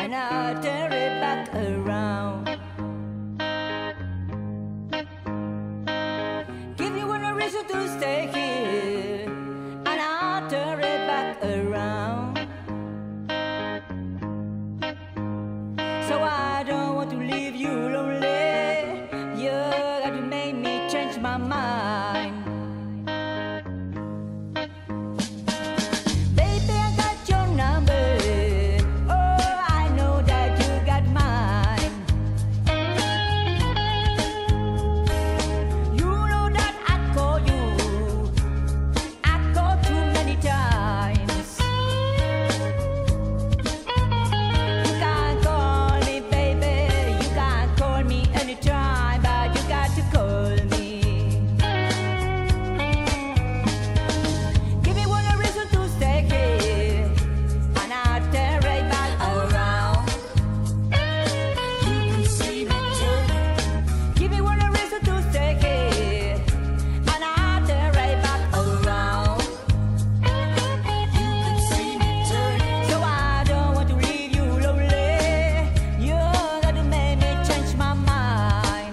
and I'll turn it back around. Give you one reason to stay here, and I'll turn it back around. So I don't want to leave you lonely. You got to make me change my mind. Baby, I got your number. Oh, I know that you got mine. You know that I call you. I call too many times. You can't call me, baby. You can't call me anytime, but you got to call me. Give me one reason to stay here, and I'll turn right back around. You can see me turn. Give me one reason to stay here, and I'll turn right back around. You can see me turn. So I don't want to leave you lonely. You got to make me change my mind.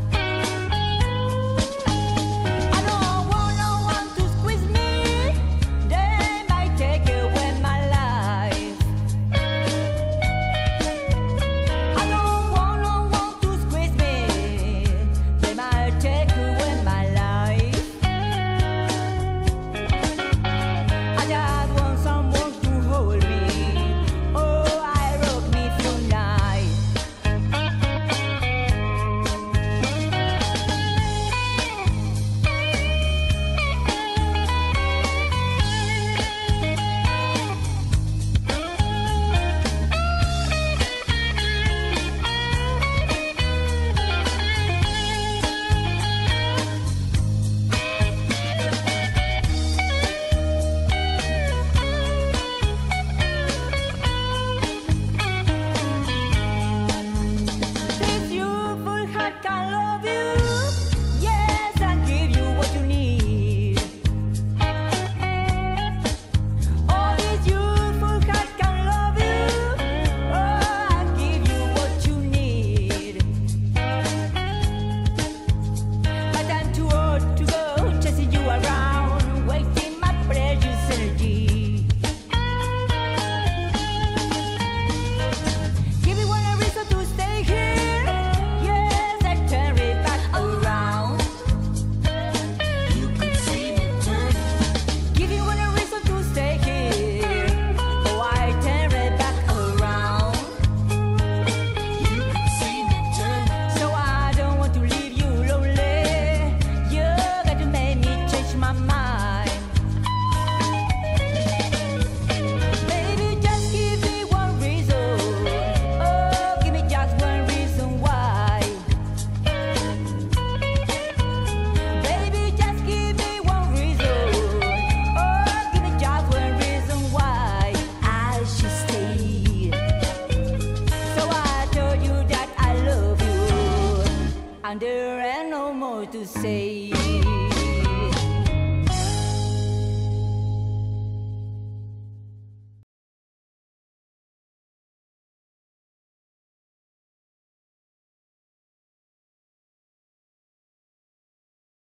I don't want no one to squeeze me. They might take away my life. I don't want no one to squeeze me. They might take away my life. I just want someone to hold me. Oh, I rock me through night. This youthful heart can love you. Yes, I'll give you what you need. Oh, this youthful heart can love you. Oh, I'll give you what you need. But I'm too old to go chasing you around, wasting my precious energy. Give me one reason to stay here. Yes, I turn it back around. You can see me turn. Give me one reason to stay here. Oh, I turn it back around. You can see me turn. So I don't want to leave you lonely. You got to make me change my mind. Baby, just give me one reason. Oh, give me just one reason why. Baby, just give me one reason. Oh, give me just one reason why I should stay. So I told you that I love you, and there ain't no more to say.